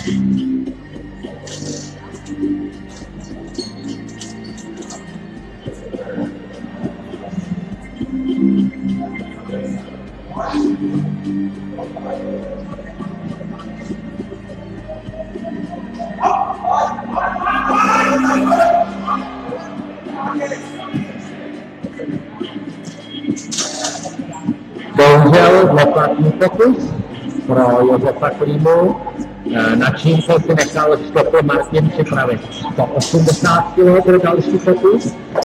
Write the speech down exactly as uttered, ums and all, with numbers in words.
Bohužel dvoplatný pokus pro Josefa Klímu, na čím se si nechal stopy Martin připravit. sto osmdesát kilogramů byl další pokus.